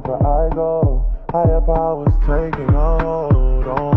wherever I go. Higher powers taking a hold on